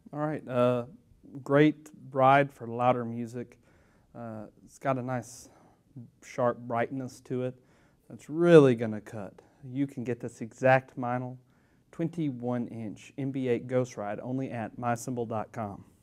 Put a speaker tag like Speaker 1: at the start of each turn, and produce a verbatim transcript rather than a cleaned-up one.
Speaker 1: All right, uh, great ride for louder music. Uh, it's got a nice sharp brightness to it. It's really going to cut. You can get this exact vinyl, twenty-one inch M B eight Ghost Ride only at my cymbal dot com.